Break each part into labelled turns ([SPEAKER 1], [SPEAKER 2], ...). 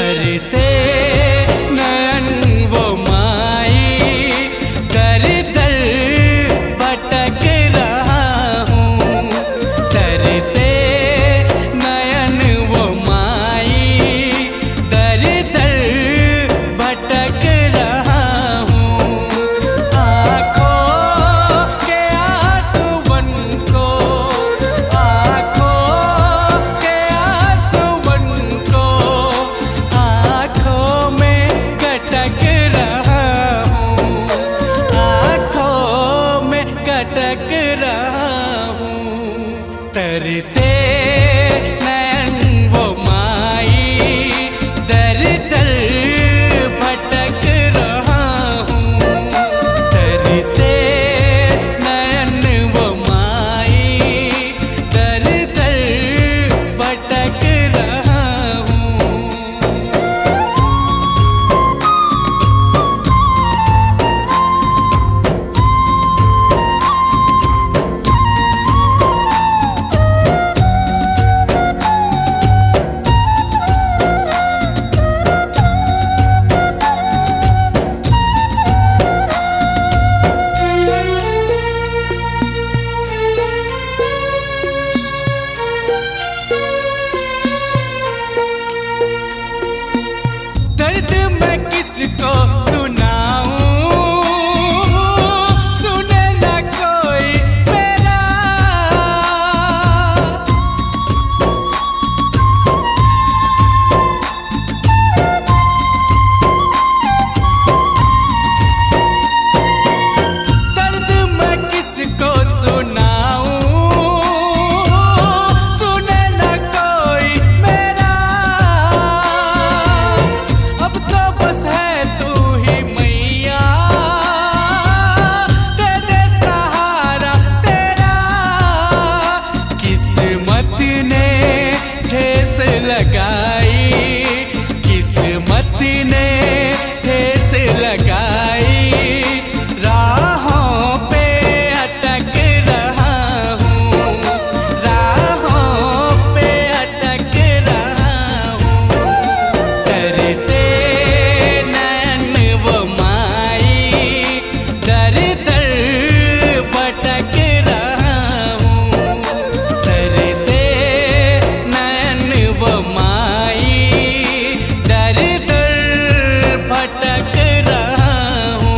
[SPEAKER 1] तर से नयन वो माई, दर दर भटक रहा हूँ। तर से नयन वो माई, दर दर भटक रहा हूँ। आँखों के आंसुओं को, आँखों के आंसुओं को आँखों में कटक रहा हूँ, आँखों में कटक रहा हूँ। तर से नयन वो माई, दर दर भटक रहा हूँ। तर से नयन वो माई, दर दर भटक रहा हूँ। दर्द मैं किसको सुनाऊं, सुने ना कोई मेरा। दर्द मैं किसको सुनाऊं, सुने ना कोई मेरा। अब तो बस है तू ही मैया, दे दे सहारा तेरा। किस्मत ने ठेस लगाई, किस्मत ने ठेस लगाई। राहों पे अटक रहा हूँ, राहों पे अटक रहा हूँ। तर से नयन वो माई, दर दर भटक रहा हूँ। तर से नयन वो माई, दर दर भटक रहा हूँ।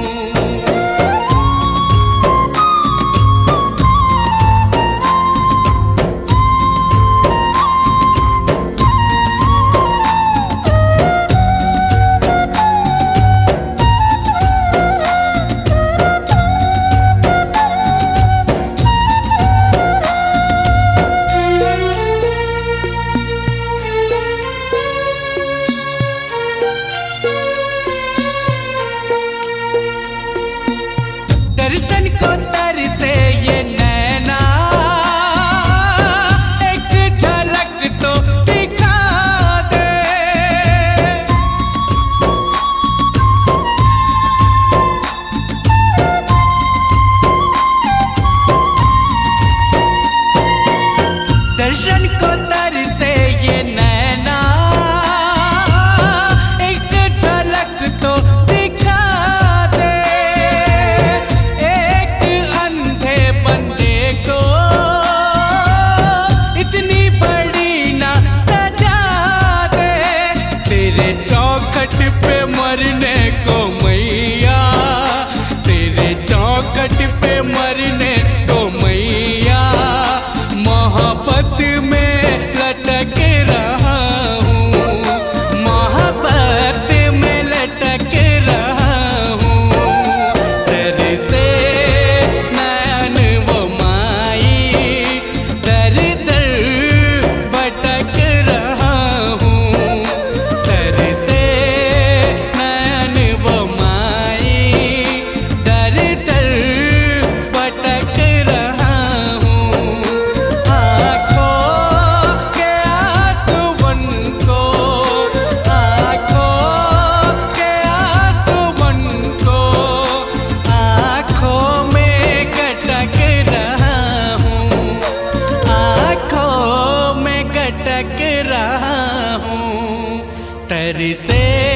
[SPEAKER 1] दर्शन को तरसे ये नैना, एक झलक तो दिखा दे। दर्शन को तरसे ये नैना, एक झलक तो दिखा दे। एक अंधे बंदे को इतनी बड़ी ना सजा दे। तेरे चौखट पे मरने को मैया, तेरे चौखट पे मरने को मैया। मोहब्बत में लटक रहा हूँ, मोहब्बत में लटक रहा हूँ। तर से नयन वो माई, दर दर भटक रहा हूँ। तर से नयन तर से